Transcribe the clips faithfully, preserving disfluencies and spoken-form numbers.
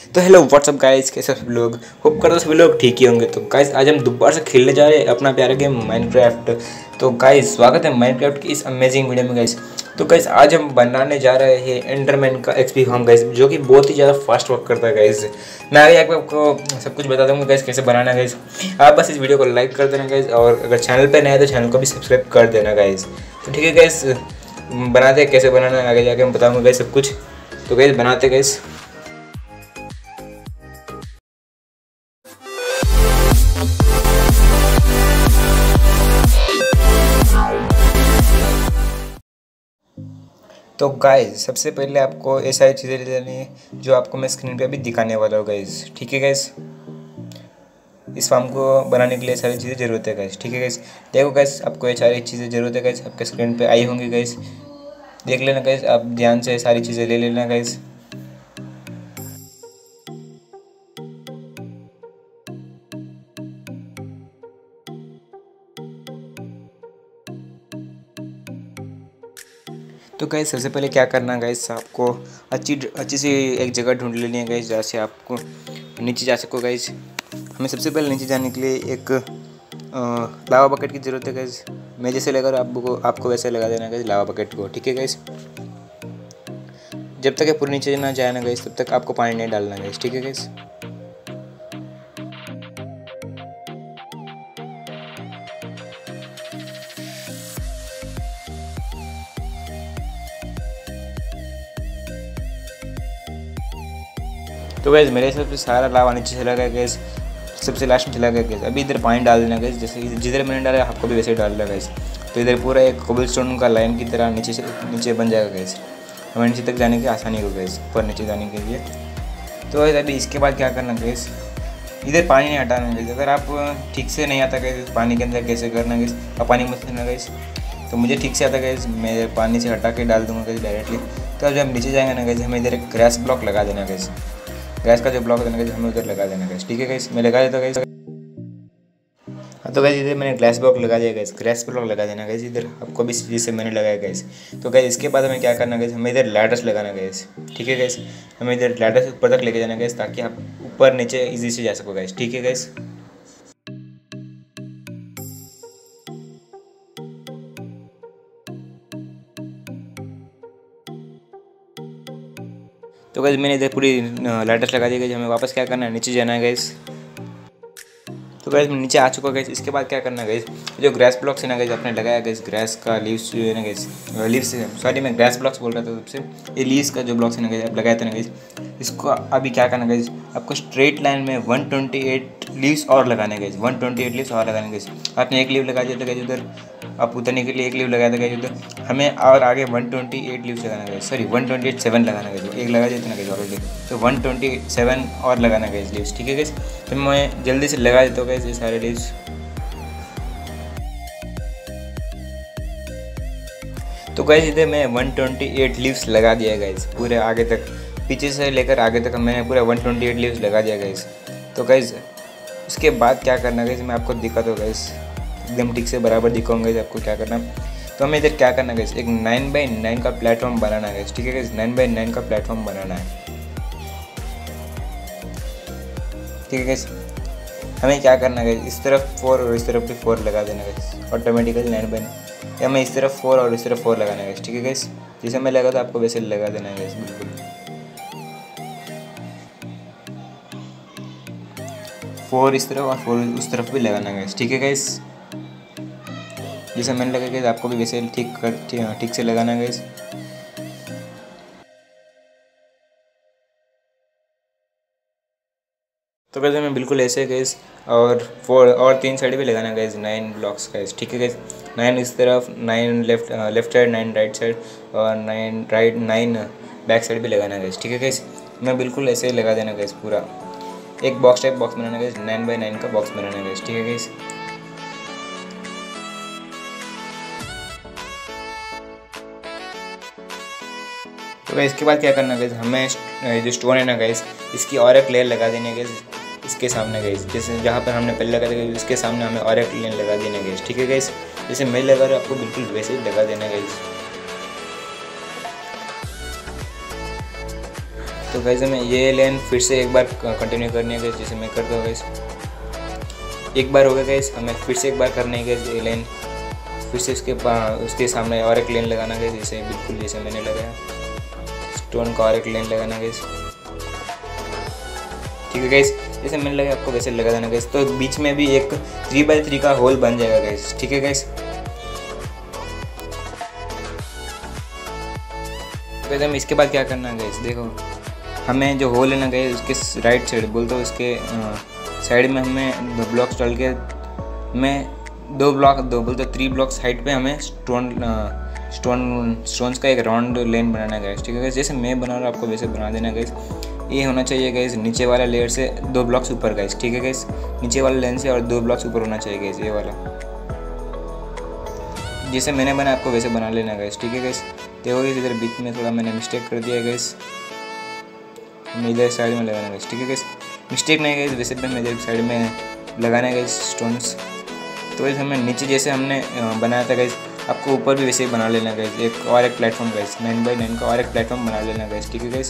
तो hello what's up guys, कैसे सब लोग। होप करते सभी लोग ठीक ही होंगे। तो गाइस आज हम दोबारा से खेलने जा रहे हैं अपना प्यारा गेम माइनक्राफ्ट। तो गाइस स्वागत है माइनक्राफ्ट की इस अमेजिंग वीडियो में गाइस। तो गाइस आज हम बनाने जा रहे हैं एंडरमैन का एक्सपी फार्म गाइस, जो कि बहुत ही ज़्यादा फास्ट वर्क करता है गाइस। मैं आगे आपको सब कुछ बता दूँगा गाइस कैसे बनाना है गाइस। आप बस इस वीडियो को लाइक कर देना गाइस, और अगर चैनल पर नया है तो चैनल को भी सब्सक्राइब कर देना गाइस। तो ठीक है गाइस, बनाते हैं कैसे बनाना है आगे जाके मैं बताऊँगा गाइस सब कुछ। तो गाइस बनाते गाइस। तो गाइस सबसे पहले आपको ये सारी चीज़ें ले लेनी है जो आपको मैं स्क्रीन पे अभी दिखाने वाला हूँ गाइस। ठीक है गाइस, इस फार्म को बनाने के लिए सारी चीज़ें ज़रूरत है गाइस। ठीक है गाइस, देखो गाइस आपको ये सारी चीज़ें ज़रूरत है गाइस, आपके स्क्रीन पे आई होंगी गाइस। देख लेना गाइस, आप ध्यान से सारी चीज़ें ले लेना गाइस। तो गाइस सबसे पहले क्या करना है गाइस, आपको अच्छी अच्छी सी एक जगह ढूंढ लेनी है गाइस जहाँ से आपको नीचे जा सको गाइस। हमें सबसे पहले नीचे जाने के लिए एक लावा बकेट की ज़रूरत है गाइस। मैं जैसे लगा रहा आपको आपको वैसे लगा देना गाइस लावा बकेट को। ठीक है गाइस, जब तक ये पूरे नीचे ना जाए ना गाइस तब तक आपको पानी नहीं डालना गाइस। ठीक है गाइस, तो गैस मेरे हिसाब से सारा लावा नीचे चला गया गैस, सबसे लास्ट में चला गया गैस। अभी इधर पानी डाल देना गैस, जैसे जिधर मैंने डाला आपको भी वैसे ही डालना गैस। तो इधर पूरा एक कोबलस्टोन का लाइन की तरह नीचे से नीचे बन जाएगा गैस। हमें नीचे तक जाने की आसानी हो गैस, ऊपर नीचे जाने के लिए। तो गैस अभी इसके बाद क्या करना गैस, इधर पानी नहीं हटाना गैस। अगर आप ठीक से नहीं आता गैस पानी के अंदर कैसे करना गैस, और पानी मत देना गैस। तो मुझे ठीक से आता गैस, मैं पानी से हटा के डाल दूँगा गैस डायरेक्टली। तो जब हम नीचे जाएंगे ना गैस, हमें इधर एक ग्रास ब्लॉक लगा देना गैस। गैस का जो ब्लॉक देना गैस हमें उधर लगा देना गैस। ठीक है गैस, मैं लगा देता गैस। हाँ तो गैस इधर मैंने ग्लास ब्लॉक लगा दिया गैस, ग्लास ब्लॉक लगा देना गैस इधर, आपको भी जिससे मैंने लगाया गैस। तो गैस इसके बाद हमें क्या करना गैस, हमें इधर लैडर्स लगाना गैस। ठीक है गैस, हमें इधर लैडर्स ऊपर तक लेके जाना गैस, ताकि आप ऊपर नीचे ईजी से जा सको गैस। ठीक है गैस, तो गैस मैंने इधर पूरी लैडर्स लगा दी गई। हमें वापस क्या करना है, नीचे जाना है गैस। तो गैस मैं नीचे आ चुका गैस। इसके बाद क्या करना है गैस, जो ग्रास ब्लॉक्स है ना गैस आपने लगाया गैस, ग्रास का लीव्स जो है ना गैस, लीव्स सॉरी मैं ग्रास ब्लॉक्स बोल रहा था सबसे, ये लीव्स का जो ब्लॉक्स है ना गैस आप लगाए थे ना गैस, इसको अभी क्या करना गैस, आपको स्ट्रेट लाइन में वन ट्वेंटी एट लीव्स और लगाने guys, one twenty eight leaves और लगाने गैस। आपने एक लीव लगा दिया था गैस उधर, आप उतरने के लिए एक लीव लगाया था गैस उधर, हमें और आगे वन ट्वेंटी एट लीव्स लगाना guys, sorry one twenty eight seven लगाना गैस, एक लगा दिया था ना गैस ऑलरेडी, तो वन ट्वेंटी सेवन और लगाना गैस लीव्स। ठीक है गैस, तो मैं जल्दी से लगा देता हूँ गैस ये सारे लीव्स। तो गाइस इधर मैं वन ट्वेंटी एट लीव्स लगा दिया गाइस, पूरे आगे तक, पीछे से लेकर आगे तक मैंने पूरा वन ट्वेंटी एट लीव्स लगा दिया गाइस। तो गाइस उसके बाद क्या करना गाइस, मैं आपको दिखाता हूँ गाइस, एकदम ठीक से बराबर दिखाऊंगा गाइस आपको क्या करना। तो हमें इधर क्या करना गाइस, एक नाइन बाई नाइन का प्लेटफॉर्म बनाना है गाइस। ठीक है गाइस, नाइन बाई नाइन का प्लेटफॉर्म बनाना है। ठीक है गाइस, हमें क्या करना है गाइस, इस तरफ फोर और इस तरफ भी फोर लगा देना guys, automatically nine by nine, या मैं इस तरफ फोर और इस तरफ फोर लगाना है। ठीक है गाइस, जैसे मैं लगा था आपको वैसे लगा देना है गाइस बिल्कुल। फोर इस तरफ और फोर उस तरफ भी लगाना है गाइस। ठीक है गाइस, जैसे मैंने लगा गाइस आपको भी वैसे ठीक कर ठीक से लगाना है गाइस। तो गाइस मैं बिल्कुल ऐसे गाइस, और फोर और तीन साइड भी लगाना गाइस, नाइन ब्लॉक्स गाइस। ठीक है गाइस, नाइन इस तरफ, nine left left side, nine right side, और nine right nine back side भी लगाना गाइस। ठीक है गाइस, मैं बिल्कुल ऐसे ही लगा देना गाइस, पूरा एक बॉक्स टाइप बॉक्स बनाना गाइस, नाइन बाई नाइन का बॉक्स बनाना गाइस। ठीक है गाइस, तो गाइस इसके बाद क्या करना गाइस, हमें जो स्टोन है ना गाइस, इसकी और एक लेयर लगा देनी है गाइस इसके सामने गाइस, जैसे जहाँ पर हमने पहले लगा दिया इसके सामने हमें और एक लेयर लगा देना गाइस। ठीक है गाइस, जैसे मैं लगा रहा हूँ आपको बिल्कुल वैसे ही लगा देना गाइस। तो गाइस हमें ये लाइन फिर से एक बार कंटिन्यू करनी है गाइस, जैसे मैं करता हूँ गाइस। एक बार हो गया गाइस, हमें फिर से एक बार करनी है गाइस ये लाइन। फिर से उसके उसके सामने और एक लाइन लगाना गाइस, जैसे बिल्कुल जैसे मैंने लगाया। स्टोन का और एक लाइन लगाना गाइस, ठीक है गाइस। जैसे मैंने लगाया आपको वैसे लगा देना गाइस। तो बीच में भी एक थ्री बाई थ्री का होल बन जाएगा गाइस, ठीक है गाइस। तो हम इसके बाद क्या करना है गाइस, देखो हमें जो होल है ना गाइस उसके राइट साइड बोलते हो, उसके साइड में हमें दो ब्लॉक्स डाल के हमें दो ब्लॉक दो बोलते थ्री ब्लॉक्स हाइट पे हमें स्टोन स्टोन स्टोन्स का एक राउंड लेन बनाना गाइस, ठीक है गाइस। जैसे मैं बना रहा हूँ आपको वैसे बना देना गाइस। ये होना चाहिए गाइस नीचे वाला लेयर से दो ब्लॉक्स ऊपर गाइस, ठीक है गाइस। नीचे वाला लेन से और दो ब्लॉक्स ऊपर होना चाहिए गाइस, ये वाला। जैसे मैंने बनाया आपको वैसे बना लेना गाइस, ठीक है गाइस। देखो गाइस इधर बीच में थोड़ा मैंने मिस्टेक कर दिया गाइस, हमें इधर साइड में लगाना गाइस, ठीक है गाइस। मिस्टेक नहीं गाइस, वैसे भी हमें इधर साइड में लगाना है गाइस स्टोन्स। तो गाइस हमें नीचे जैसे हमने बनाया था गाइस, आपको ऊपर भी वैसे ही बना लेना गाइस। एक और एक platform guys, nine by nine का और एक प्लेटफॉर्म बना लेना गाइस, ठीक है गाइस।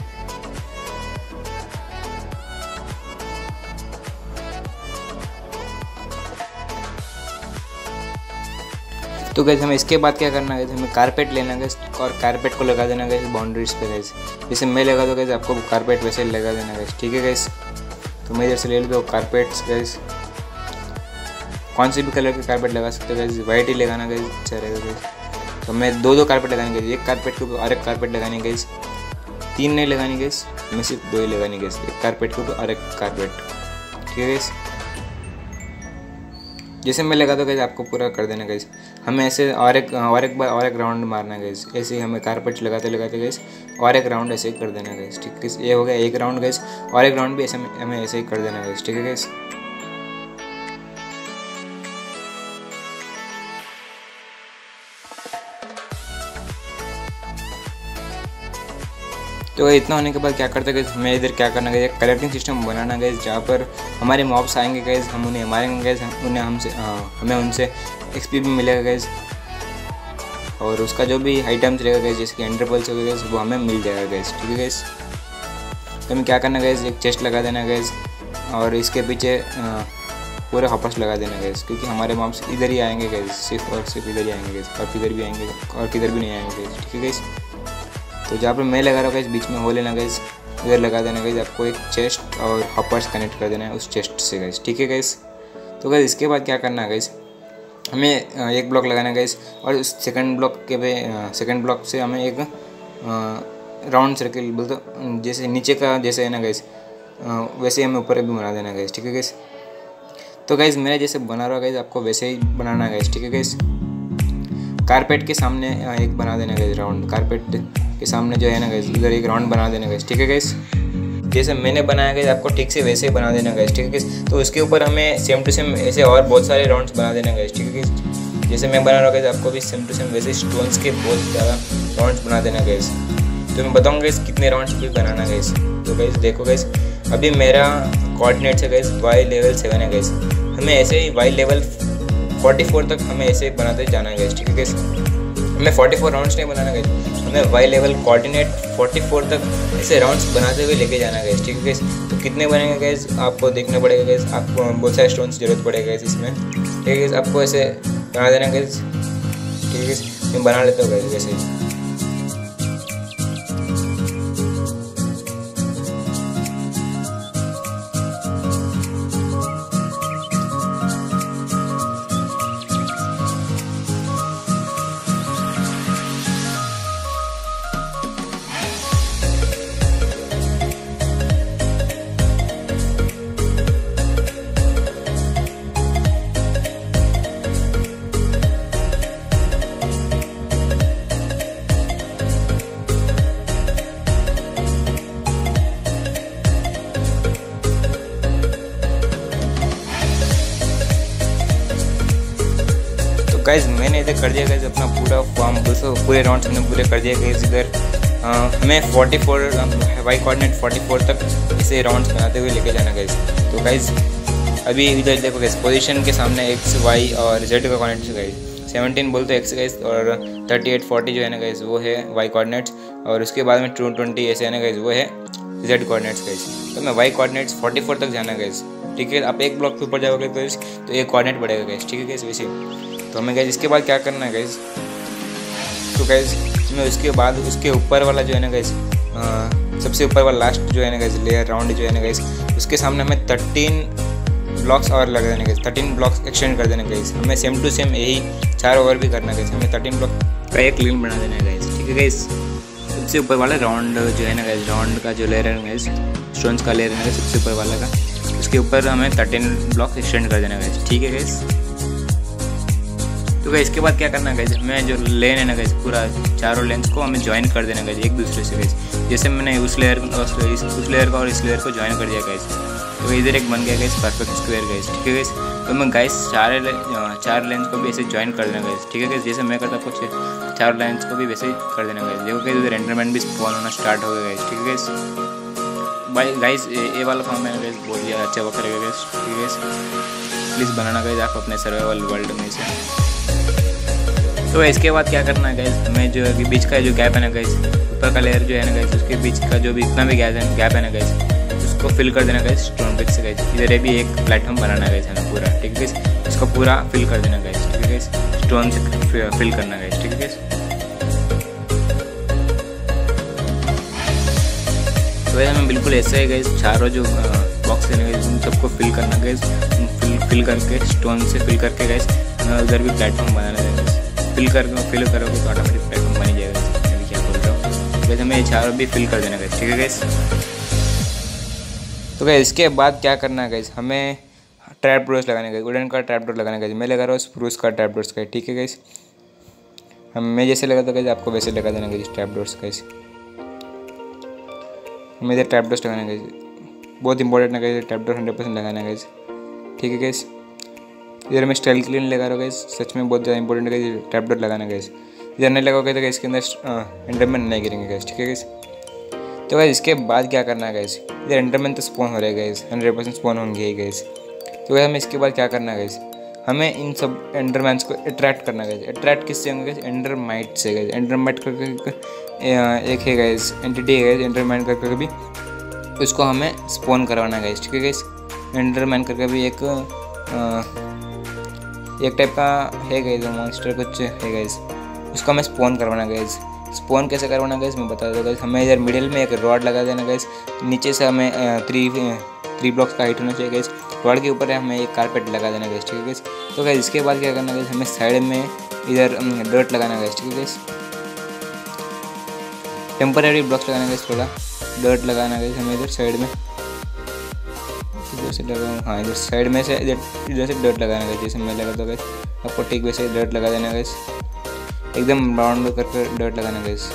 तो गाइस हमें इसके बाद क्या करना है, हमें कारपेट लेना गाइस और कारपेट को लगा देना गाइस बाउंड्रीज पे गाइस। जैसे मैं लगा दो गाइस, आपको कारपेट वैसे लगा देना गाइस, ठीक है गाइस। तो मैं इधर से ले लेता हूँ कारपेट्स गाइस। कौन से भी कलर के कारपेट लगा सकते हो गाइस, वाइट ही लगाना गाइस, अच्छा रहेगा गाइस। तो मैं दो दो कारपेट लगाने गाइस, एक कारपेट के ऊपर और एक कारपेट लगानी गाइस। तीन नहीं लगानी गाइस, मैं सिर्फ दो ही लगानी गाइस, एक कारपेट के ऊपर और एक कारपेट, ठीक है गाइस। जैसे मैं लगा दो गाइस, आपको पूरा कर देना गाइस। हमें ऐसे और एक और एक बार और एक राउंड मारना गाइस, ऐसे ही हमें कारपेट लगाते लगाते गाइस और एक राउंड ऐसे ही कर देना गाइस, ठीक है। ये हो गया एक राउंड गाइस, और एक राउंड भी ऐसे हमें ऐसे ही कर देना गाइस, ठीक है गाइस। तो इतना होने के बाद क्या करते हैं, हमें इधर क्या करना है, एक कलेक्टिंग सिस्टम बनाना गए, जहाँ पर हमारे मॉब्स आएंगे गैस, हम उन्हें मारेंगे गैस, उन्हें हमसे हमें उनसे एक्सपी भी मिलेगा गैस। और उसका जो भी आइटम्स रहेगा गैस, जैसे कि एंडरपल्स हो गए, वो हमें मिल जाएगा गैस, ठीक है गैस। तो हमें क्या करना गैस, एक चेस्ट लगा देना गैस और इसके पीछे पूरे हॉपर्स लगा देना गैस, क्योंकि हमारे मॉब्स इधर ही आएंगे गैस, सिर्फ और सिर्फ इधर ही आएंगे गैस, और किधर भी आएंगे और किधर भी नहीं आएंगे गैस, ठीक है गैस। तो जहाँ पर मैं लगा रहा हूँ गैस, बीच में हो लेना गैस, उधर लगा देना गैस, आपको एक चेस्ट और हॉपर्स कनेक्ट कर देना है उस चेस्ट से गैस, ठीक है गैस। तो गैस इसके बाद क्या करना है गैस, हमें एक ब्लॉक लगाना है गैस, और उस सेकंड ब्लॉक के पे सेकंड ब्लॉक से हमें एक राउंड सर्किल बोलते जैसे नीचे का जैसे है ना गैस, वैसे ही हमें ऊपर भी बना देना गैस, ठीक है गैस। तो गैस मैं जैसे बना रहा हूँ गैस, आपको वैसे ही बनाना है गैस, ठीक है गैस। कारपेट के सामने एक बना देना गैस राउंड, कारपेट के सामने जो है ना गैस, इधर एक राउंड बना देना गैस, ठीक है गैस। जैसे मैंने बनाया गया आपको ठीक से वैसे ही बना देना गैस, ठीक है गैस। तो उसके ऊपर हमें सेम टू सेम ऐसे और बहुत सारे राउंड्स बना देना गैस, ठीक है गैस। जैसे मैं बना रहा हूँ गैस, आपको भी सेम टू सेम वैसे स्टोन्स के बहुत ज़्यादा राउंड्स बना देना गैस। तो मैं बताऊँगा गैस कितने राउंड्स भी बनाना गैस। तो गैस देखो गैस, अभी मेरा कोऑर्डिनेट है गैस वाई लेवल सेवन है गैस, हमें ऐसे ही वाई लेवल फोर्टी फोर तक हमें ऐसे बनाते जाना है गैस, ठीक है गैस। हमें फोर्टी फोर राउंड्स नहीं बनाना गैस, हमें Y level coordinate forty four तक ऐसे राउंड्स बनाते हुए लेके जाना गैस, ठीक है गैस। तो कितने बनेंगे गैस आपको देखना पड़ेगा गैस, आपको बहुत सारे स्टोन्स की जरूरत पड़ेगा गैस इसमें, ठीक है गैस। आपको ऐसे बना देना गैस, ठीक है गैस। मैं बना लेता हूँ गैस वैसे। गाइज मैंने इधर कर दिया गाइज अपना पूरा फॉर्म, दोस्तों पूरे राउंड्स हमने पूरे कर दिया गाइज। इधर हमें forty four Y coordinate forty four तक इसे राउंड्स बनाते हुए लेके जाना गाइज। तो गाइज अभी इधर देखो गाइज, पोजीशन के सामने एक्स वाई और जेड का कोऑर्डिनेट्स गाइज, सेवनटीन बोलते एक्स गाइज और थर्टी एट फोर्टी जो है ना गाइज वो है वाई कोऑर्डिनेट्स, और उसके बाद में टू ट्वेंटी ऐसे है ना गाइज वो है जेड कोऑर्डिनेट्स गाइस। तो हमें वाई कोऑर्डिनेट्स फोर्टी फोर तक जाना गाइस, ठीक है। आप एक ब्लॉक के ऊपर जाओगे गाइस तो एक कोऑर्डिनेट बढ़ेगा गाइस, ठीक है गाइस वैसे। तो हमें गाइस इसके बाद क्या करना है गाइस, तो गाइस हमें उसके बाद उसके ऊपर वाला जो है ना गाइस, सबसे ऊपर वाला लास्ट जो है ना गाइस लेयर राउंड जो है ना गाइस, उसके सामने हमें थर्टीन ब्लॉक्स और लगा देने गाइस, थर्टीन ब्लॉक्स एक्सटेंड कर देने गाइस। हमें सेम टू सेम यही चार ओवर भी करना गाइस, हमें थर्टीन ब्लॉक का एक लाइन बना देना है गाइस, ठीक है गाइस। सबसे ऊपर वाला राउंड जो है ना गाइस, राउंड का जो लेयर है गाइस, स्टोन्स का लेयर है सबसे ऊपर वाला का, उसके ऊपर हमें थर्टीन ब्लॉक्स एक्सटेंड कर देना गाइस, ठीक है गाइस। तो गाइस इसके बाद क्या करना है गाइस, हमें जो लेन है ना गाइस, पूरा चारों लेंस को हमें ज्वाइन कर देना गाइस एक दूसरे से गाइस। जैसे मैंने उस लेयर उस लेयर का और इस लेयर को ज्वाइन कर दिया गाइस, तो इधर एक बन गया गाइस परफेक्ट स्क्वायर गाइस, ठीक है गाइस। तो मैं गाइस चार चार लेंस को भी ऐसे ज्वाइन कर देना गाइस, ठीक है गाइस। जैसे मैं करता कुछ चार लेंस को भी वैसे ही कर देना गाइस। देखो गाइस इधर एंडरमैन भी स्पॉन होना स्टार्ट हो गया गाइस, ठीक है गाइस। भाई गाइस ये वाला फॉर्म मैंने गाइस बोल दिया अच्छा वर्क करेगा गाइस, ठीक है गाइस। प्लीज़ बनाना गाइस आप अपने सर्वाइवल वर्ल्ड में से। तो इसके बाद क्या करना है गाइस, हमें जो है बीच का जो गैप है ना गाइस, ऊपर का लेयर जो है ना गाइस, उसके बीच का जो भी इतना भी गैप है गैप है ना गाइस, उसको फिल कर देना गाइस स्टोन ब्रिक से गाइस। इधर ये भी एक प्लेटफॉर्म बनाना गाइस हमें पूरा, ठीक है गाइस। इसको पूरा फिल कर देना गाइस, ठीक है गाइस। स्टोन से फिल करना गाइस, ठीक है गाइस। तो भाई हमें बिल्कुल ऐसे ही गाइस चारों जो बॉक्स है ना गाइस उन सबको फिल करना गाइस, फिल फिल करके स्टोन से फिल करके गाइस हमें उधर भी प्लेटफॉर्म बनाना है गाइस। फिल कर फिल करोगे तो ऑटोमेटिक प्लेटफॉर्म बन जाएगा, मैं क्या बोल रहा हूँ। वैसे हमें ये चारों भी फिल कर देना गाइस, ठीक है गाइस। तो गाइस इसके बाद क्या करना है गाइस, हमें ट्रैप डोर्स लगाने गाइस, वुडन का ट्रैप डोर लगाना गाइस। मैं लगा रहा हूँ स्प्रूस का ट्रैप डोर्स का, ठीक है गाइस। हम मैं जैसे लगा था गाइस आपको वैसे लगा देना गाइस ट्रैप डोर्स गाइस। हमें इधर ट्रैप डोर्स लगाना गाइस, बहुत इंपॉर्टेंट है guys, trap door hundred percent लगाना गाइस, ठीक है गाइस। इधर मैं स्टाइल क्लीन लगा रहा हूँ गाइस, सच में बहुत ज़्यादा इंपॉर्टेंट है गाइस ट्रैप डोर लगाना गाइस। इधर नहीं लगाओगे तो गाइस इसके अंदर एंडरमैन नहीं गिरेंगे गाइस, ठीक है गाइस। तो गाइस इसके बाद क्या करना है गाइस, इधर एंडरमैन तो स्पॉन हो रहा है गाइस, हंड्रेड परसेंट स्पॉन होंगे ही गाइस। तो गाइस हमें इसके बाद क्या करना है गाइस, हमें इन सब एंडरमैन्स को अट्रैक्ट करना गाइस। अट्रैक्ट किससे होंगे गाइस, एंडरमाइट से गाइस। एंडरमाइट करके एक है गाइस एंटिटी है गाइस, एंडरमैन करके भी उसको हमें स्पॉन करवाना गाइस, ठीक है गाइस। एंडरमैन करके भी एक आ, एक टाइप का है गाइस मॉन्स्टर कुछ है गाइस, उसको हमें स्पॉन करवाना गाइस। स्पॉन कैसे करवाना गाइस मैं बता देता हूँ गाइस। हमें इधर मिडिल में एक रॉड लगा देना गाइस, नीचे से हमें थ्री थ्री ब्लॉक्स का हाइट होना चाहिए गाइस। रॉड के ऊपर हमें एक कारपेट लगा देना गाइस, ठीक है गाइस। तो गाइस इसके बाद क्या करना गाइस, हमें साइड में इधर डर्ट लगाना गाइस, ठीक है गाइस। टेम्पररी ब्लॉक्स लगाना गाइस, थोड़ा डर्ट लगाना गाइस हमें इधर साइड में, इधर से लगा हाँ इधर साइड में से इधर इधर से डर्ट लगाना गाइस। जैसे मैं लगा दो गाइस आपको ठीक वैसे डर्ट लगा देना गाइस, एकदम राउंड करके डर्ट लगाना गाइस।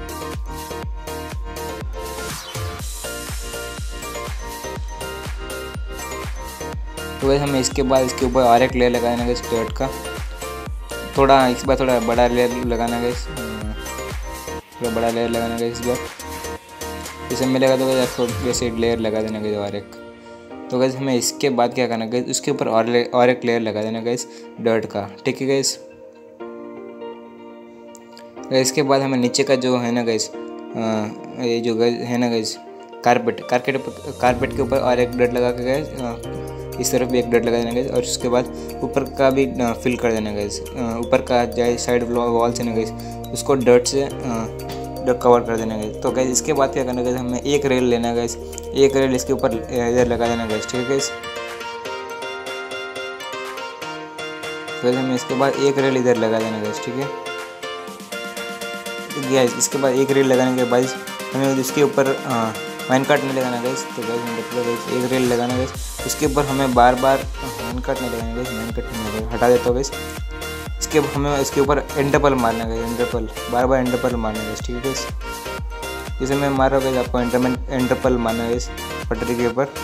तो गाइस हमें इसके बाद इसके ऊपर और एक लेयर लगाना गाइस डर्ट का, थोड़ा इस बार थोड़ा बड़ा लेयर लगाना गाइस, थोड़ा बड़ा लेयर लगाना गाइस इस बार। जैसे मैं लगा दो गाइस आपको वैसे लेयर लगा देना गाइस और एक। तो गाइस हमें इसके बाद क्या करना गाइस, उसके ऊपर और और एक लेयर लगा देना गाइस डर्ट का, ठीक है गाइस। इसके बाद हमें नीचे का जो है ना गाइस ये जो है ना गाइस कारपेट कारपेट कारपेट के ऊपर और एक डर्ट लगा के गाइस इस तरफ भी एक डर्ट लगा देना गाइस, और उसके बाद ऊपर का भी फिल कर देना गाइस। ऊपर का जाए साइड वॉल से ना गाइस उसको डर्ट से डर्ट कवर कर देना गाइस। तो गाइस इसके बाद क्या करना गाइस, हमें एक रेल लेना गाइस, एक रेल इसके ऊपर इधर लगा देना गाइस, ठीक है गाइस। तो हमें इसके बाद एक रेल इधर लगा देना गाइस, ठीक है गाइस। इसके बाद एक रेल लगाने के बाद हमें इसके ऊपर माइन कार्ट नहीं लगाना गाइस। तो गाइस मतलब गाइस एक रेल लगाना गाइस, उसके ऊपर हमें बार बार माइन कार्ट नहीं लगाना गाइस, माइन कार्ट नहीं लगाना, हटा देता हूँ गाइस। इसके हमें इसके ऊपर एंडरपल मारना गाइस, एंडरपल बार बार एंडरपल मारना गाइस, ठीक है गाइस। जैसे मैं मार रहा हूँ गाइस आपको एंडरमैन एंडरपल मारना गाइस पटरी के ऊपर।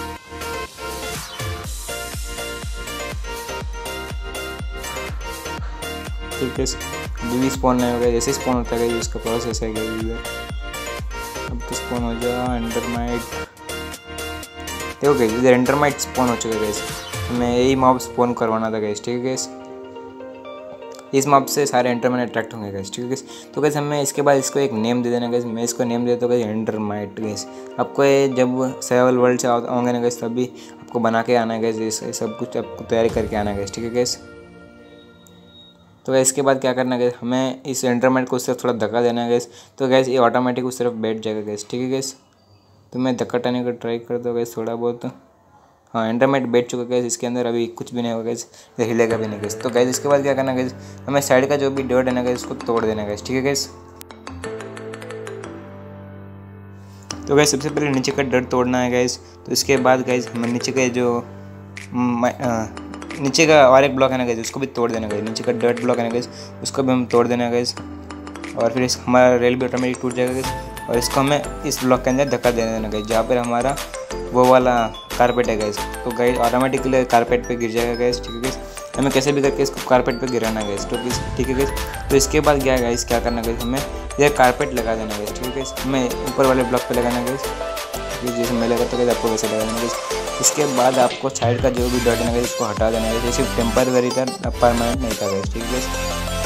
ठीक है भी स्पॉन नहीं होगा, जैसे स्पॉन होता है इसका प्रोसेस है इधर। अब तो स्पॉन हो जाए एंडरमाइट, देखो गाइस इधर एंडरमाइट स्पॉन हो चुका है गाइस। हमें यही मॉब स्पॉन करवाना था गाइस, ठीक है गाइस। इस मॉब से सारे एंडरमैन अट्रैक्ट होंगे गाइस, ठीक है गाइस। तो गाइस हमें इसके बाद इसको एक नेम दे देना गाइस। मैं इसको नेम देता हूँ गाइस एंडरमाइट गाइस। आपको ये जब सर्वाइवल वर्ल्ड से आओगे ना गाइस तभी आपको बना के आना है गाइस, ये सब कुछ आपको तैयारी करके आना है गाइस, ठीक है गाइस। तो गाइस इसके बाद क्या करना है गाइस, हमें इस एंडरमाइट को उस तरफ थोड़ा धक्का देना है गाइस। तो गाइस ये ऑटोमेटिक उस तरफ बैठ जाएगा गाइस, ठीक है गाइस। तो मैं धक्का टाने का ट्राई करता हूँ गाइस थोड़ा बहुत। हाँ एंडरमाइट बैठ चुका है गाइस इसके अंदर, अभी कुछ भी नहीं होगा गाइस, हिलेगा भी नहीं गाइस। तो गाइस इसके बाद क्या करना है गाइस, हमें साइड का जो भी डॉट है ना गाइस उसको तोड़ देना है गाइस, ठीक है गाइस। तो गाइस सबसे पहले नीचे का डॉट तोड़ना है गाइस। तो इसके बाद गाइस हमें नीचे का जो नीचे का और एक ब्लॉक है ना गाइस उसको भी तोड़ देना गाइस। नीचे का डॉट ब्लॉक है ना गाइस उसको भी हम तोड़ देना है गाइस, और फिर इस हमारा रेल भी ऑटोमेटिक टूट जाएगा गाइस। और इसको हमें इस ब्लॉक के अंदर धक्का दे देना गाइस, जहाँ पर हमारा वो वाला कारपेट है गाइस। तो गाइस ऑटोमेटिकली कारपेट पे गिर जाएगा गाइस, ठीक है गाइस। हमें कैसे भी करके इसको कारपेट पे गिराना गाइस, तो ठीक है गाइस। तो इसके बाद क्या है गाइस, क्या करना गाइस, हमें ये कारपेट लगा देना गाइस, ठीक है गाइस। हमें ऊपर वाले ब्लॉक पे लगाना गाइस, जैसे मैं लगाता गाइस आपको वैसे लगा देना गाइस। इसके बाद आपको साइड का जो भी डॉट है गाइस उसको हटा देना गाइस, सिर्फ टेम्पररी था, परमानेंट नहीं था गाइस, ठीक है गाइस।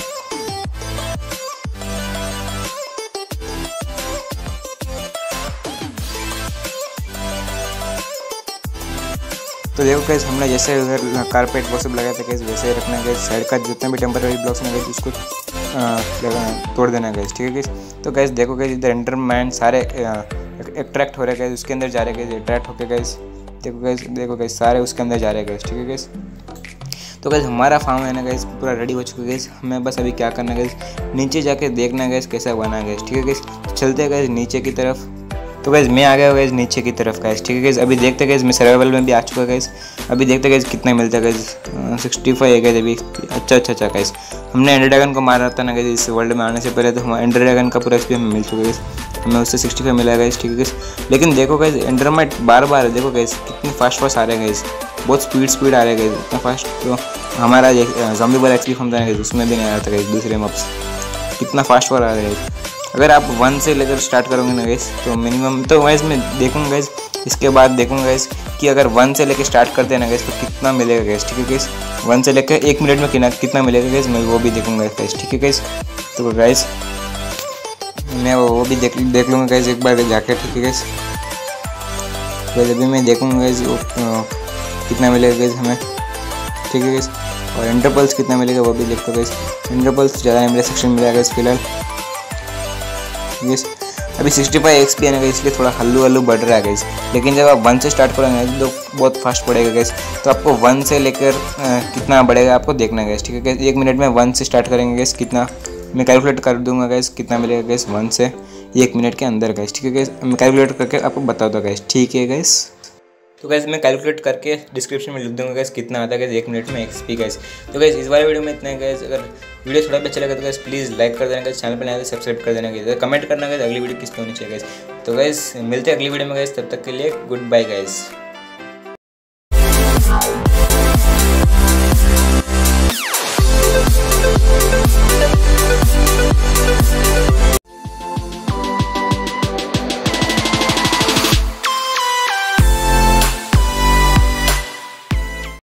तो देखो गाइस हमने जैसे उधर कारपेट वो सब लगाया था गाइस वैसे ही रखना है गाइस। साइड का जितने भी टेम्पररी ब्लॉक्स हैं गाइस उसको लगाना तोड़ देना गाइस, ठीक है गाइस। तो गाइस देखो गाइस इधर एंडरमैन सारे अट्रैक्ट हो रहे हैं गाइस, उसके अंदर जा रहे हैं गाइस, अट्रैक्ट होके गाइस। देखो गाइस देखो गाइस सारे उसके अंदर जा रहे हैं गाइस, ठीक है गाइस। तो गाइस हमारा फार्म है ना गाइस पूरा रेडी हो चुका है गाइस। हमें बस अभी क्या करना है गाइस, नीचे जाके देखना है गाइस कैसा बना है गाइस, ठीक है गाइस। चलते हैं गाइस नीचे की तरफ। तो गाइस मैं आ गया गाइस नीचे की तरफ गाइस, ठीक है गाइस। अभी देखते गाइस मैं सर्वाइवल में भी आ चुका गाइस। अभी देखते गाइस कितना मिलता है गाइस, सिक्सटी फाइव है गाइस अभी। अच्छा अच्छा अच्छा गाइस हमने एंडर ड्रैगन को मारा था ना गाइस इस वर्ल्ड में आने से पहले, तो हमारा एंडर ड्रैगन का पूरा एक्सपी हमें मिल चुका है गाइस। हमें उससे सिक्सटी फाइव मिला गाइस, ठीक है गाइस। लेकिन देखो गाइस एंडरमाइट बार बार देखो गाइस कितनी फास्ट फास्ट आ रहे हैं गाइस, बहुत स्पीड स्पीड आ रहे हैं गाइस, इतना फास्ट। तो हमारा ज़ॉम्बी वाला एक्सपी हम था गाइस उसमें भी नहीं आ रहा था गाइस, दूसरे मॉब्स कितना फास्ट वाला आ रहा है। अगर आप वन से लेकर स्टार्ट करोगे ना गाइस तो मिनिमम, तो गाइस मैं देखूँगा गाइस इसके बाद देखूँगा गाइस कि अगर वन से लेकर स्टार्ट करते हैं ना गाइस तो कितना मिलेगा गाइस, ठीक है गाइस। वन से लेकर एक मिनट में कितना कितना मिलेगा गाइस मैं वो भी देखूँगा गाइस, ठीक है गाइस। तो गाइस मैं वो भी देख देख लूँगा गाइस एक बार जाकर, ठीक है गाइस। गाइस अभी मैं देखूँगा गाइस वो कितना मिलेगा गाइस हमें, ठीक है गाइस। और एंडरपल्स कितना मिलेगा वो भी देखते गाइस। एंडरपल्स ज़्यादा नहीं मिला, सेक्शन मिला गाइस फिलहाल गाइस। अभी सिक्सटी फाइव एक्सपी है ना गाइस, इसलिए थोड़ा हल्लू हल्लू बढ़ रहा है गाइस। लेकिन जब आप वन से स्टार्ट करेंगे तो बहुत फास्ट बढ़ेगा गाइस। तो आपको वन से लेकर कितना बढ़ेगा आपको देखना है गाइस, ठीक है गाइस। एक मिनट में वन से स्टार्ट करेंगे गाइस कितना मैं कैलकुलेट कर दूंगा गाइस कितना मिलेगा गाइस वन से एक मिनट के अंदर गाइस, ठीक है गाइस। मैं कैलकुलेट करके आपको बता दूँगा गाइस, ठीक है गाइस। तो गाइस मैं कैलकुलेट करके डिस्क्रिप्शन में लिख दूंगा गाइस कितना आता है गाइस एक मिनट में एक्सपी गाइस। तो गाइस इस वाले वीडियो में इतना है गाइस। अगर वीडियो थोड़ा भी अच्छा लगा तो गाइस प्लीज़ लाइक कर देना गाइस, चैनल पर नया तो सब्सक्राइब कर देना गाइस, कमेंट करना गाइस अगली वीडियो किस पे होनी चाहिए गाइस। तो गाइस मिलते हैं अगली वीडियो में गाइस, तब तक के लिए गुड बाय गाइस।